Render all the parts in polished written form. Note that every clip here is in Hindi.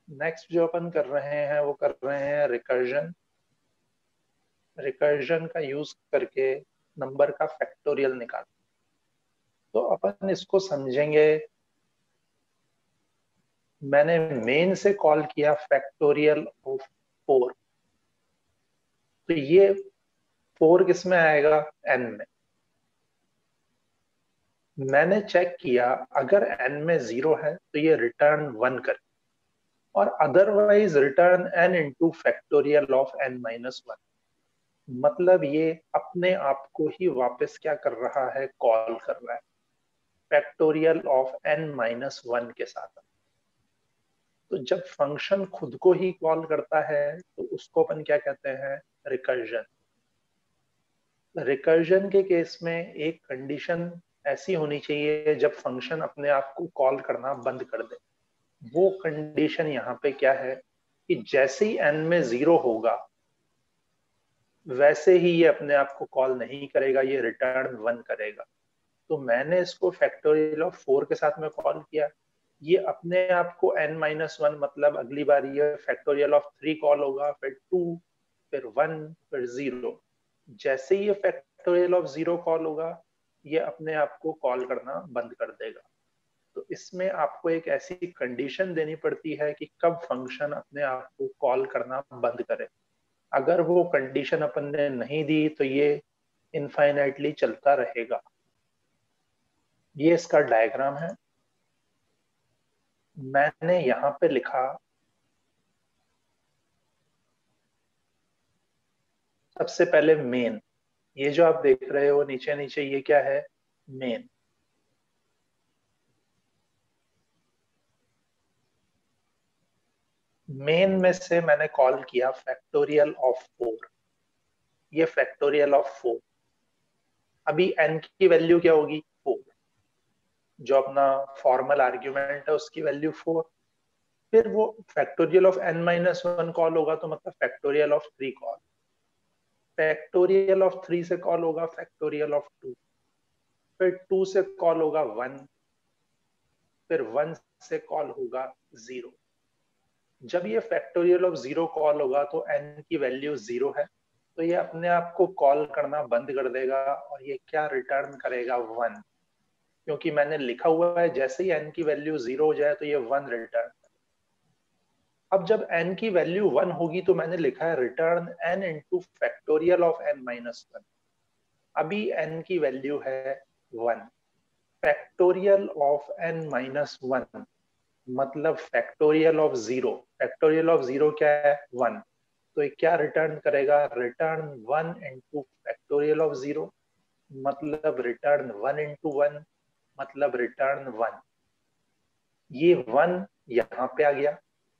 नेक्स्ट जो अपन कर रहे हैं वो कर रहे हैं रिकर्जन। रिकर्जन का यूज करके नंबर का फैक्टोरियल निकाल। तो अपन इसको समझेंगे। मैंने मेन से कॉल किया फैक्टोरियल ऑफ 4। तो ये 4 किस में आएगा? n में। मैंने चेक किया अगर n में 0 है तो ये रिटर्न 1 करे, और otherwise return n into factorial of n-1। मतलब ये अपने आप को ही वापस क्या कर रहा है? कॉल कर रहा है फैक्टोरियल ऑफ n-1 के साथ। तो जब फंक्शन खुद को ही कॉल करता है तो उसको अपन क्या कहते हैं? रिकर्जन। रिकर्जन के केस में एक कंडीशन ऐसी होनी चाहिए जब फंक्शन अपने आप को कॉल करना बंद कर दे। वो कंडीशन यहाँ पे क्या है कि जैसे ही n में 0 होगा वैसे ही ये अपने आप को कॉल नहीं करेगा, ये रिटर्न 1 करेगा। तो मैंने इसको फैक्टोरियल ऑफ 4 के साथ में कॉल किया, ये अपने आप को n-1 मतलब अगली बार ये फैक्टोरियल ऑफ 3 कॉल होगा, फिर 2, फिर 1, फिर 0। जैसे ही ये फैक्टोरियल ऑफ 0 कॉल होगा ये अपने आप को कॉल करना बंद कर देगा। तो इसमें आपको एक ऐसी कंडीशन देनी पड़ती है कि कब फंक्शन अपने आप को कॉल करना बंद करे। अगर वो कंडीशन अपन ने नहीं दी तो ये इनफाइनाइटली चलता रहेगा। ये इसका डायग्राम है। मैंने यहां पे लिखा सबसे पहले मेन। ये जो आप देख रहे हो नीचे नीचे ये क्या है? मेन। मेन में से मैंने कॉल किया फैक्टोरियल ऑफ 4। ये फैक्टोरियल ऑफ 4। अभी n की वैल्यू क्या होगी? 4। जो अपना फॉर्मल आर्ग्यूमेंट है उसकी वैल्यू 4। फिर वो फैक्टोरियल ऑफ n-1 कॉल होगा तो मतलब factorial of 3 call. Factorial of 3 से कॉल होगा फैक्टोरियल ऑफ 2। फिर 2 से कॉल होगा 1। फिर 1 से कॉल होगा 0। जब ये फैक्टोरियल ऑफ 0 कॉल होगा तो n की वैल्यू 0 है, तो ये अपने आप को कॉल करना बंद कर देगा और ये क्या रिटर्न करेगा? 1। क्योंकि मैंने लिखा हुआ है जैसे ही n की वैल्यू 0 हो जाए तो ये 1 रिटर्न। अब जब n की वैल्यू 1 होगी तो मैंने लिखा है return n into factorial of n-1। अभी n की वैल्यू है 1। फैक्टोरियल ऑफ n-1 मतलब फैक्टोरियल ऑफ 0। फैक्टोरियल ऑफ 0 क्या है? 1। तो ये क्या रिटर्न करेगा? रिटर्न 1 इंटू फैक्टोरियल ऑफ 0 मतलब रिटर्न 1 इंटू 1 मतलब रिटर्न 1। ये 1 यहां पे आ गया,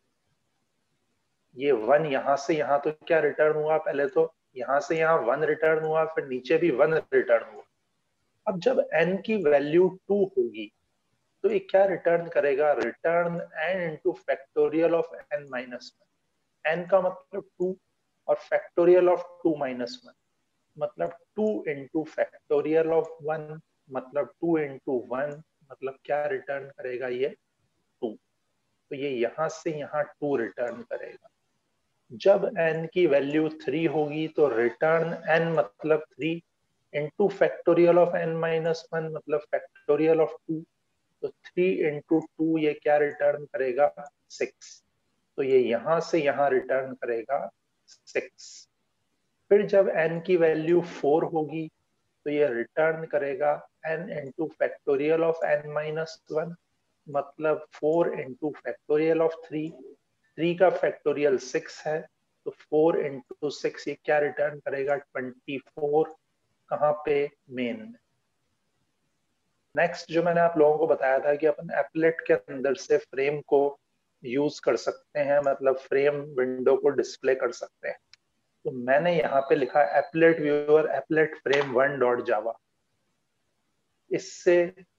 ये 1 यहां से यहां तो क्या रिटर्न हुआ? पहले तो यहां से यहां 1 रिटर्न हुआ, फिर नीचे भी 1 रिटर्न हुआ। अब जब n की वैल्यू 2 होगी तो ये क्या रिटर्न करेगा? Return n into factorial of n-1। n का मतलब 2 और फैक्टोरियल ऑफ 2-1 मतलब 2 इंटू फैक्टोरियल ऑफ 1 मतलब 2 इंटू 1 मतलब क्या रिटर्न करेगा? ये 2। तो ये यहां से यहां 2 रिटर्न करेगा। जब n की वैल्यू 3 होगी तो रिटर्न n मतलब 3 इंटू फैक्टोरियल ऑफ n-1 मतलब फैक्टोरियल ऑफ 2। तो 3 इंटू 2 ये क्या रिटर्न करेगा? 6। तो ये यहां से यहां रिटर्न करेगा 6। फिर जब n की वैल्यू 4 होगी तो ये रिटर्न करेगा n into factorial of n-1 मतलब 4 इंटू फैक्टोरियल ऑफ 3। 3 का फैक्टोरियल 6 है, तो 4 इंटू 6 ये क्या रिटर्न करेगा? 24। कहाँ पे? मेन में। नेक्स्ट जो मैंने आप लोगों को बताया था कि अपन एप्लेट के अंदर से फ्रेम को यूज कर सकते हैं, मतलब फ्रेम विंडो को डिस्प्ले कर सकते हैं। तो मैंने यहाँ पे लिखा applet viewer applet frame 1 dot java. इससे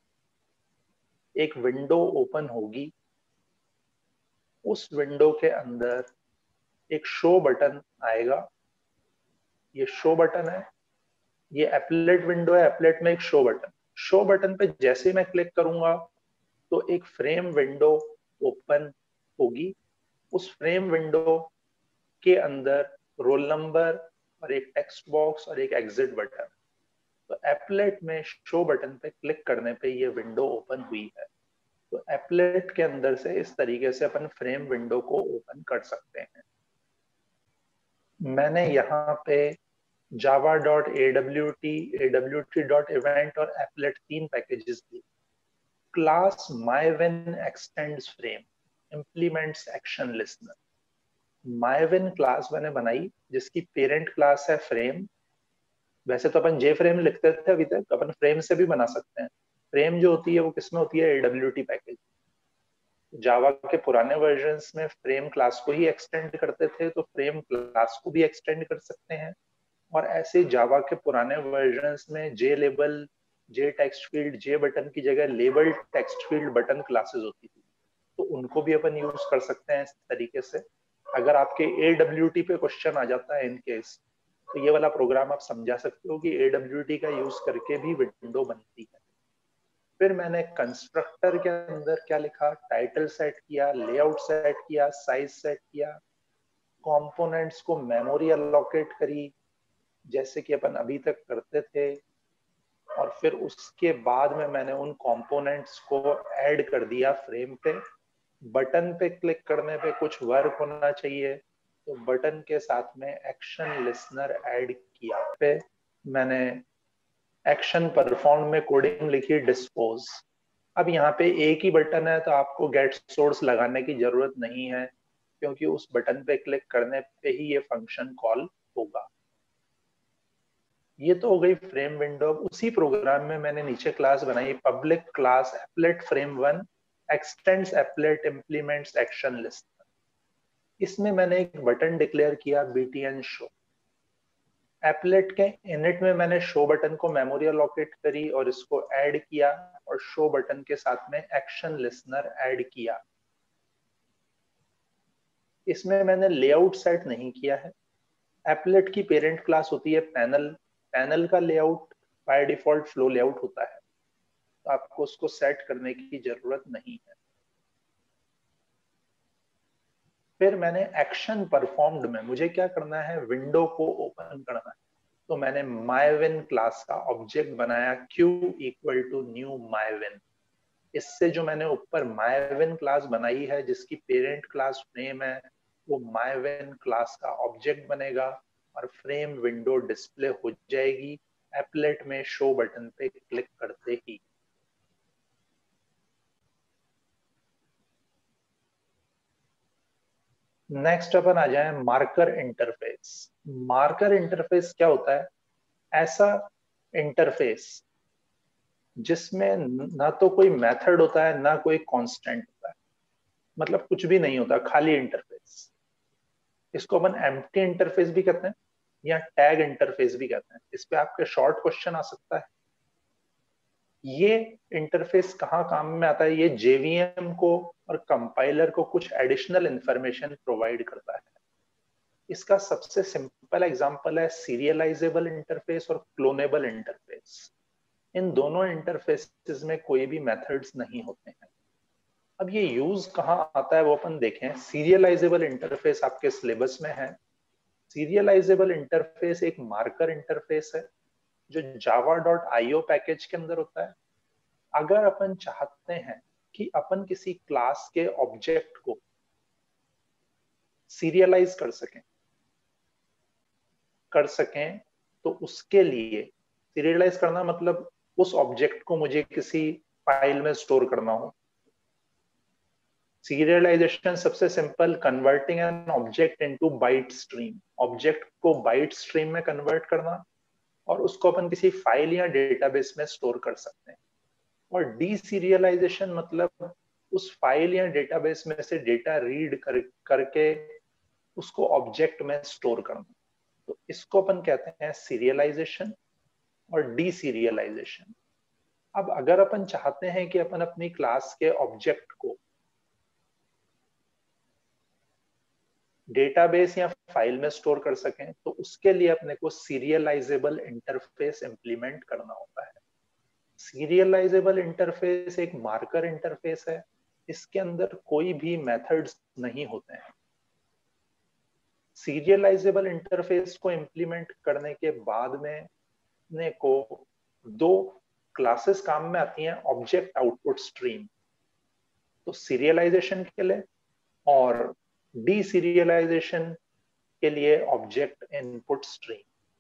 एक विंडो ओपन होगी, उस विंडो के अंदर एक शो बटन आएगा। ये शो बटन है, ये एप्लेट विंडो है, एप्लेट में एक शो बटन। शो बटन पे जैसे ही मैं क्लिक करूंगा तो एक फ्रेम विंडो ओपन होगी। उस फ्रेम विंडो के अंदर रोल नंबर और एक टेक्स्ट बॉक्स और एक एग्जिट बटन। तो एप्लेट में शो बटन पे क्लिक करने पे ये विंडो ओपन हुई है। तो एप्लेट के अंदर से इस तरीके से अपन फ्रेम विंडो को ओपन कर सकते हैं। मैंने यहाँ पे java.awt, awt.event और applet 3 पैकेजेस दिए। Class myWin extends frame, implements action listener। myWin class मैंने बनाई जिसकी पेरेंट क्लास है फ्रेम। वैसे तो अपन JFrame लिखते थे, अभी तक अपन फ्रेम से भी बना सकते हैं। फ्रेम जो होती है वो किसमें होती है? AWT package. जावा के पुराने वर्जन्स में फ्रेम क्लास को ही एक्सटेंड करते थे, तो फ्रेम क्लास को भी एक्सटेंड कर सकते हैं। और ऐसे जावा के पुराने वर्जन्स में J label, J text field, J button की जगह label text field button classes होती थी, तो उनको भी अपन यूज कर सकते हैं इस तरीके से। अगर आपके AWT पे क्वेश्चन आ जाता है इन केस, तो ये वाला प्रोग्राम आप समझा सकते हो कि AWT का यूज करके भी विंडो बनती है। फिर मैंने कंस्ट्रक्टर के अंदर क्या लिखा? टाइटल सेट किया, लेआउट सेट किया, साइज सेट किया, कंपोनेंट्स को मेमोरी अलोकेट करी जैसे कि अपन अभी तक करते थे। और फिर उसके बाद में मैंने उन कंपोनेंट्स को ऐड कर दिया फ्रेम पे। बटन पे क्लिक करने पे कुछ वर्क होना चाहिए, तो बटन के साथ में एक्शन लिसनर ऐड किया। पे मैंने एक्शन परफॉर्म में कोडिंग लिखी डिस्पोज। अब यहाँ पे एक ही बटन है तो आपको गेट सोर्स लगाने की जरूरत नहीं है, क्योंकि उस बटन पे क्लिक करने पे ही ये फंक्शन कॉल होगा। ये तो हो गई फ्रेम विंडो। उसी प्रोग्राम में मैंने नीचे क्लास बनाई public class applet frame 1 extends applet implements action list. इसमें मैंने एक बटन डिक्लेयर किया btn शो। एप्लेट के इनिट में मैंने शो बटन को मेमोरी अलोकेट करी और इसको ऐड किया, और शो बटन के साथ में एक्शन लिसनर ऐड किया। इसमें मैंने लेआउट सेट नहीं किया है। एप्लेट की पेरेंट क्लास होती है पैनल। पैनल का layout by default flow layout होता है, तो आपको उसको सेट करने की जरूरत नहीं है। फिर मैंने एक्शन परफॉर्म्ड में मुझे क्या करना है? विंडो को ओपन करना है। तो मैंने myWin क्लास का ऑब्जेक्ट बनाया q equal to new myWin। इससे जो मैंने ऊपर myWin क्लास बनाई है जिसकी पेरेंट क्लास फ्रेम है, वो myWin क्लास का ऑब्जेक्ट बनेगा और फ्रेम विंडो डिस्प्ले हो जाएगी एप्लेट में शो बटन पे क्लिक करते ही। नेक्स्ट अपन आ जाए मार्कर इंटरफेस। मार्कर इंटरफेस क्या होता है? ऐसा इंटरफेस जिसमें ना तो कोई मेथड होता है ना कोई कांस्टेंट होता है, मतलब कुछ भी नहीं होता, खाली इंटरफेस। इसको अपन एम्प्टी इंटरफेस भी कहते हैं या टैग इंटरफेस भी कहते हैं। इस पे आपके शॉर्ट क्वेश्चन आ सकता है। ये इंटरफेस कहाँ काम में आता है? ये जेवीएम को और कंपाइलर को कुछ एडिशनल इंफॉर्मेशन प्रोवाइड करता है। इसका सबसे सिंपल एग्जांपल है सीरियलाइजेबल इंटरफेस और क्लोनेबल इंटरफेस। इन दोनों इंटरफेसेस में कोई भी मेथड्स नहीं होते हैं। अब ये यूज कहाँ आता है वो अपन देखें। सीरियलाइजेबल इंटरफेस आपके सिलेबस में है। सीरियलाइजेबल इंटरफेस एक मार्कर इंटरफेस है जो java.io पैकेज के अंदर होता है। अगर अपन चाहते हैं कि अपन किसी क्लास के ऑब्जेक्ट को सीरियलाइज कर सकें तो उसके लिए सीरियलाइज करना मतलब उस ऑब्जेक्ट को मुझे किसी फाइल में स्टोर करना हो। सीरियलाइजेशन सबसे simple, converting an object into byte stream. Object को बाइट स्ट्रीम में कन्वर्ट करना और उसको अपन किसी फाइल या डेटाबेस में स्टोर कर सकते हैं। और डीसीरियलाइजेशन मतलब उस फाइल या डेटाबेस में से डेटा रीड करके उसको ऑब्जेक्ट में स्टोर करना। तो इसको अपन कहते हैं सीरियलाइजेशन और डीसीरियलाइजेशन। अब अगर अपन चाहते हैं कि अपन अपनी क्लास के ऑब्जेक्ट को डेटाबेस या फाइल में स्टोर कर सकें, तो उसके लिए अपने को सीरियलाइजेबल इंटरफेस इंप्लीमेंट करना होता है। सीरियलाइजेबल इंटरफेस एक मार्कर इंटरफेस है। इसके अंदर कोई भी मेथड्स नहीं होते हैं। सीरियलाइजेबल इंटरफेस को इम्प्लीमेंट करने के बाद में अपने को दो क्लासेस काम में आती हैं ऑब्जेक्ट आउटपुट स्ट्रीम, तो सीरियलाइजेशन के लिए और डी सीरियलाइजेशन के लिए ऑब्जेक्ट इनपुट स्ट्रीम।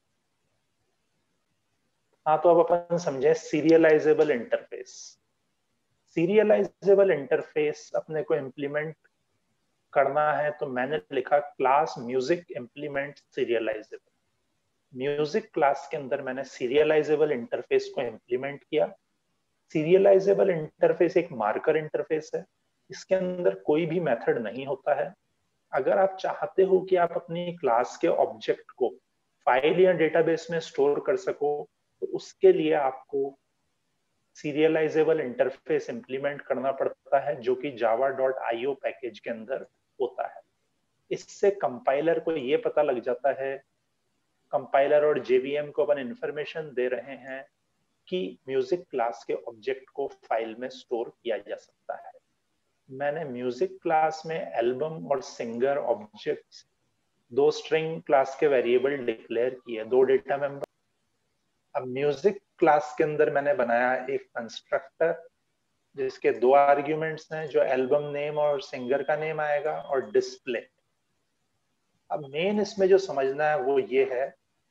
हाँ, तो अब अपन समझे सीरियलाइजेबल इंटरफेस। सीरियलाइजेबल इंटरफेस अपने को इम्प्लीमेंट करना है तो मैंने लिखा class music implement serializable. Music class के अंदर मैंने सीरियलाइजेबल इंटरफेस को इम्प्लीमेंट किया। सीरियलाइजेबल इंटरफेस एक मार्कर इंटरफेस है, इसके अंदर कोई भी मेथड नहीं होता है। अगर आप चाहते हो कि आप अपनी क्लास के ऑब्जेक्ट को फाइल या डेटाबेस में स्टोर कर सको तो उसके लिए आपको सीरियलाइजेबल इंटरफेस इंप्लीमेंट करना पड़ता है, जो कि java.io पैकेज के अंदर होता है। इससे कंपाइलर को ये पता लग जाता है, कंपाइलर और जेवीएम को अपन इंफॉर्मेशन दे रहे हैं कि म्यूजिक क्लास के ऑब्जेक्ट को फाइल में स्टोर किया जा सकता है। मैंने म्यूजिक क्लास में एल्बम और सिंगर ऑब्जेक्ट्स, दो स्ट्रिंग क्लास के वेरिएबल डिक्लेयर किए, दो डेटा मेंबर। अब म्यूजिक क्लास के अंदर मैंने बनाया एक कंस्ट्रक्टर जिसके दो आर्ग्यूमेंट्स हैं, जो एल्बम नेम और सिंगर का नेम आएगा, और डिस्प्ले। अब मेन इसमें जो समझना है वो ये है,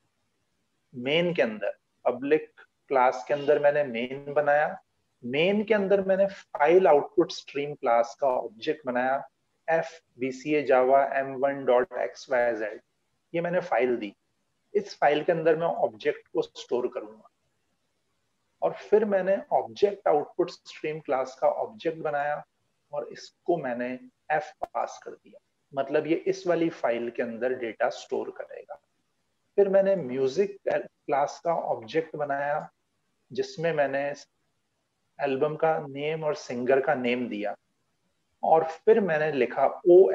मेन के अंदर पब्लिक क्लास के अंदर मैंने मेन बनाया। मेन के अंदर मैंने फाइल आउटपुट स्ट्रीम क्लास का ऑब्जेक्ट बनाया, fbca java m1.xyz। ये मैंने फाइल दी, इस फाइल के अंदर मैं ऑब्जेक्ट को स्टोर करूंगा। और फिर मैंने ऑब्जेक्ट आउटपुट स्ट्रीम क्लास का ऑब्जेक्ट बनाया और इसको मैंने f पास कर दिया, मतलब ये इस वाली फाइल के अंदर डेटा स्टोर करेगा। फिर मैंने म्यूजिक क्लास का ऑब्जेक्ट बनाया जिसमें मैंने एल्बम का नेम और सिंगर का नेम दिया, और फिर मैंने लिखा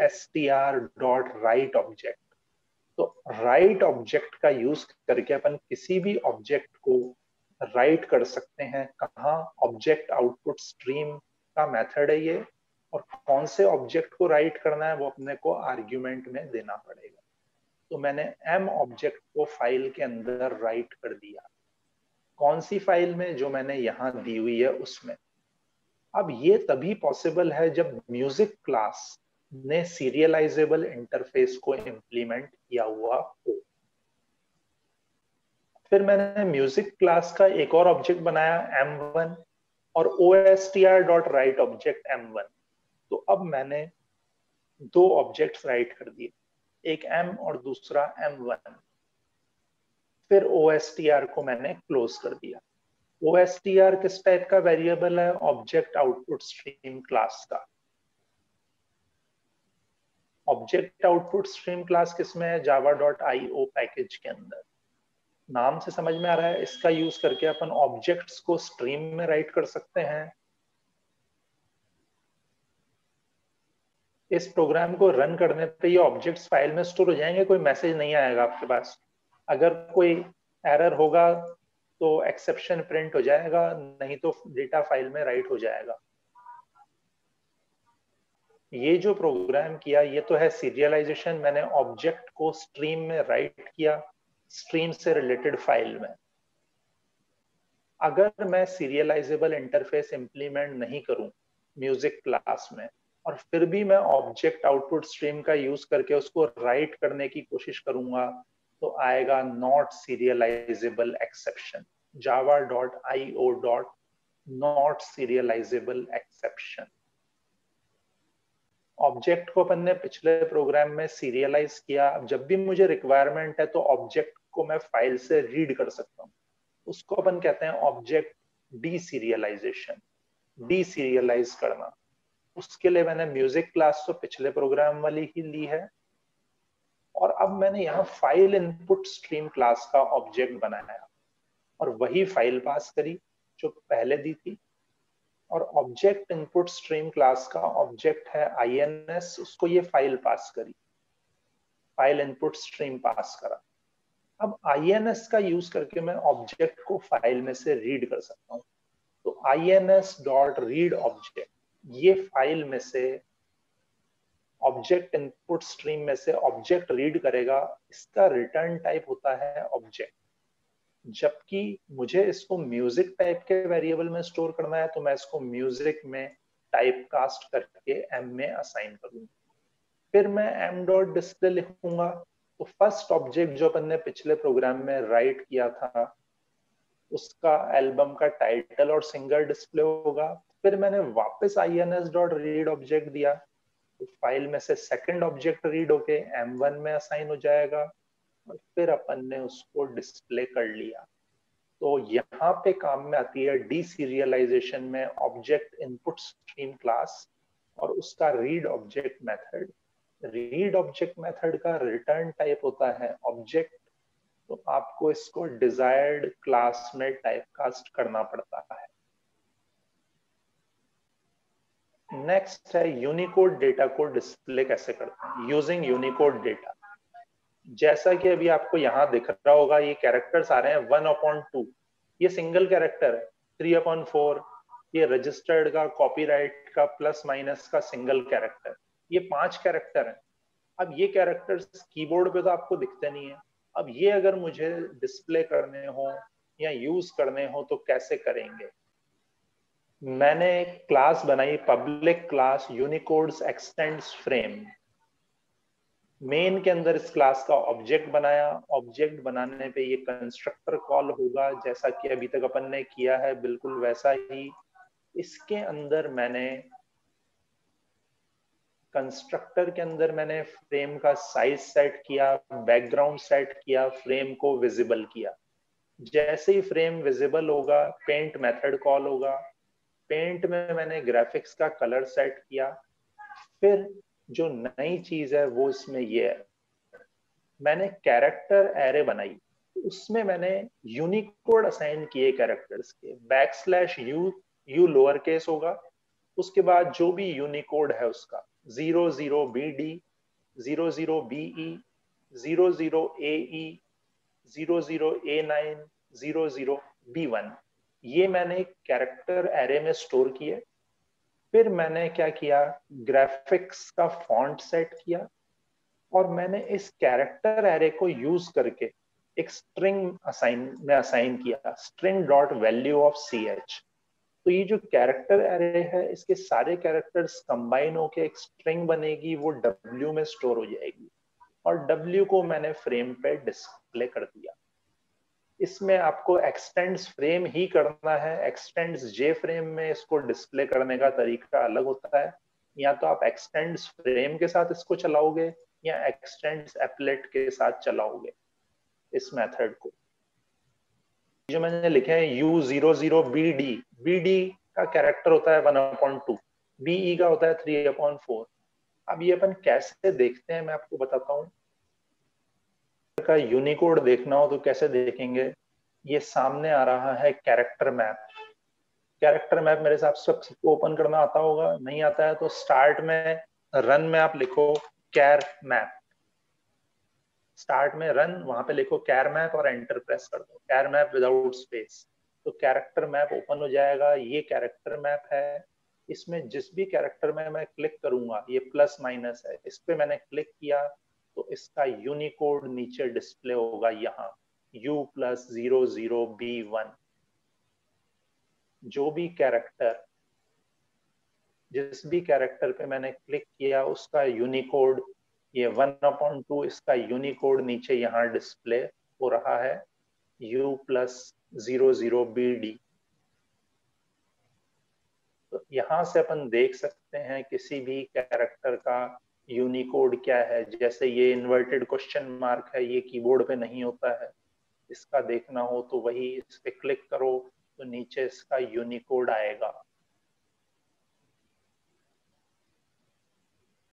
ostr.write ऑब्जेक्ट। तो राइट ऑब्जेक्ट का यूज करके अपन किसी भी ऑब्जेक्ट को राइट कर सकते हैं। कहाँ? ऑब्जेक्ट आउटपुट स्ट्रीम का मेथड है ये, और कौन से ऑब्जेक्ट को राइट करना है वो अपने को आर्ग्यूमेंट में देना पड़ेगा। तो मैंने m ऑब्जेक्ट को फाइल के अंदर राइट कर दिया। कौन सी फाइल में? जो मैंने यहाँ दी हुई है उसमें। अब ये तभी पॉसिबल है जब म्यूजिक क्लास ने सीरियलाइजेबल इंटरफेस को इम्प्लीमेंट किया हुआ हो। फिर मैंने म्यूजिक क्लास का एक और ऑब्जेक्ट बनाया m1 और ostr.write ऑब्जेक्ट m1। तो अब मैंने दो ऑब्जेक्ट्स राइट कर दिए, एक m और दूसरा m1। फिर ostr को मैंने क्लोज कर दिया। ostr किस टाइप का वेरिएबल है? ऑब्जेक्ट आउटपुट स्ट्रीम क्लास का। ऑब्जेक्ट आउटपुट स्ट्रीम क्लास किसमें है? java.io पैकेज के अंदर। नाम से समझ में आ रहा है, इसका यूज करके अपन ऑब्जेक्ट्स को स्ट्रीम में राइट कर सकते हैं। इस प्रोग्राम को रन करने पे ये ऑब्जेक्ट्स फाइल में स्टोर हो जाएंगे, कोई मैसेज नहीं आएगा आपके पास। अगर कोई एरर होगा तो एक्सेप्शन प्रिंट हो जाएगा, नहीं तो डेटा फाइल में राइट हो जाएगा। ये जो प्रोग्राम किया ये तो है सीरियलाइजेशन। मैंने ऑब्जेक्ट को स्ट्रीम में राइट किया, स्ट्रीम से रिलेटेड फाइल में। अगर मैं सीरियलाइजेबल इंटरफेस इंप्लीमेंट नहीं करूं म्यूजिक क्लास में, और फिर भी मैं ऑब्जेक्ट आउटपुट स्ट्रीम का यूज करके उसको राइट करने की कोशिश करूंगा, तो आएगा not serializable exception, java.io.not serializable exception। ऑब्जेक्ट को अपन ने पिछले प्रोग्राम में सीरियलाइज किया। अब जब भी मुझे रिक्वायरमेंट है तो ऑब्जेक्ट को मैं फाइल से रीड कर सकता हूँ, उसको अपन कहते हैं ऑब्जेक्ट डीसीरियलाइजेशन, डीसीरियलाइज करना। उसके लिए मैंने म्यूजिक क्लास तो पिछले प्रोग्राम वाली ही ली है, और अब मैंने यहाँ फाइल इनपुट स्ट्रीम क्लास का ऑब्जेक्ट बनाया और वही फाइल पास करी जो पहले दी थी। और ऑब्जेक्ट इनपुट स्ट्रीम क्लास का ऑब्जेक्ट है INS, उसको ये फाइल पास करी, फाइल इनपुट स्ट्रीम पास करा। अब INS का यूज करके मैं ऑब्जेक्ट को फाइल में से रीड कर सकता हूँ। तो INS.read ऑब्जेक्ट ये फाइल में से ऑब्जेक्ट इनपुट स्ट्रीम में से ऑब्जेक्ट रीड करेगा, इसका रिटर्न टाइप होता है ऑब्जेक्ट। जबकि मुझे इसको म्यूजिक टाइप के वेरिएबल में स्टोर करना है तो मैं इसको म्यूजिक में टाइप कास्ट करके एम में असाइन करूंगा। फिर मैं एम डॉट डिस्प्ले लिखूंगा, तो फर्स्ट ऑब्जेक्ट जो अपन ने पिछले प्रोग्राम में राइट किया था उसका एल्बम का टाइटल और सिंगर डिस्प्ले होगा। फिर मैंने वापस ins डॉट रीड ऑब्जेक्ट दिया, तो फाइल में से सेकंड ऑब्जेक्ट रीड होके m1 में असाइन हो जाएगा और फिर अपन ने उसको डिस्प्ले कर लिया। तो यहाँ पे काम में आती है डीसीरियलाइजेशन में ऑब्जेक्ट इनपुट स्ट्रीम क्लास और उसका read object method. Read object method का रिटर्न टाइप होता है ऑब्जेक्ट, तो आपको इसको डिजायर्ड क्लास में टाइप कास्ट करना पड़ता है। नेक्स्ट है यूनिकोड डेटा को डिस्प्ले कैसे करते हैं यूजिंग यूनिकोड डेटा। जैसा कि अभी आपको यहाँ दिख रहा होगा, ये कैरेक्टर्स आ रहे हैं 1/2, ये सिंगल कैरेक्टर है। 3/4 ये रजिस्टर्ड का, कॉपीराइट का, प्लस माइनस का सिंगल कैरेक्टर, ये 5 कैरेक्टर हैं। अब ये कैरेक्टर्स कीबोर्ड पे तो आपको दिखते नहीं है। अब ये अगर मुझे डिस्प्ले करने हो या यूज करने हो तो कैसे करेंगे। मैंने एक क्लास बनाई, public class unicodes extends frame. Main के अंदर इस क्लास का ऑब्जेक्ट बनाया। ऑब्जेक्ट बनाने पे ये कंस्ट्रक्टर कॉल होगा, जैसा कि अभी तक अपन ने किया है बिल्कुल वैसा ही। इसके अंदर मैंने कंस्ट्रक्टर के अंदर मैंने फ्रेम का साइज सेट किया, बैकग्राउंड सेट किया, फ्रेम को विजिबल किया। जैसे ही फ्रेम विजिबल होगा पेंट मेथड कॉल होगा। पेंट में मैंने ग्राफिक्स का कलर सेट किया। फिर जो नई चीज है वो इसमें ये है, मैंने कैरेक्टर एरे बनाई, उसमें मैंने यूनिकोड असाइन किए कैरेक्टर्स के। _u लोअर केस होगा, उसके बाद जो भी यूनिकोड है उसका 00BD, 00BE, 00AE, 00A9, 00B1, ये मैंने कैरेक्टर एरे में स्टोर किए। फिर मैंने क्या किया, ग्राफिक्स का फॉन्ट सेट किया और मैंने इस कैरेक्टर एरे को यूज करके एक स्ट्रिंग असाइन किया, string dot value of ch। तो ये जो कैरेक्टर एरे है इसके सारे कैरेक्टर्स कंबाइन होके एक स्ट्रिंग बनेगी, वो w में स्टोर हो जाएगी और w को मैंने फ्रेम पे डिस्प्ले कर दिया। इसमें आपको एक्सटेंड्स फ्रेम ही करना है। एक्सटेंड्स जे फ्रेम में इसको डिस्प्ले करने का तरीका अलग होता है। या तो आप एक्सटेंड्स फ्रेम के साथ इसको चलाओगे या एक्सटेंड्स एप्लेट के साथ चलाओगे इस मेथड को। जो मैंने लिखे हैं U00BD, BD का कैरेक्टर होता है 1/2, BE का होता है 3/4। अब ये अपन कैसे देखते हैं मैं आपको बताता हूँ। का यूनिकोड देखना हो तो कैसे देखेंगे, ये सामने आ रहा है कैरेक्टर मैप। कैरेक्टर मैप मेरे हिसाब से सबको ओपन करना आता होगा, नहीं आता है तो स्टार्ट में रन में आप लिखो कैर मैप। स्टार्ट में रन, वहां पे लिखो कैर मैप और एंटर प्रेस कर दो, कैर मैप विदाउट स्पेस, तो कैरेक्टर मैप ओपन हो जाएगा। ये कैरेक्टर मैप है, इसमें जिस भी कैरेक्टर में मैं क्लिक करूंगा, ये प्लस माइनस है, इस पे मैंने क्लिक किया तो इसका यूनिकोड नीचे डिस्प्ले होगा यहाँ U+00B1। जो भी कैरेक्टर, जिस भी कैरेक्टर पे मैंने क्लिक किया उसका यूनिकोड, ये 1/2 इसका यूनिकोड नीचे यहाँ डिस्प्ले हो रहा है U+00BD। तो यहाँ से अपन देख सकते हैं किसी भी कैरेक्टर का यूनिकोड क्या है। जैसे ये इन्वर्टेड क्वेश्चन मार्क है, ये कीबोर्ड पे नहीं होता है, इसका देखना हो तो वही इस पे क्लिक करो तो नीचे इसका यूनिकोड आएगा।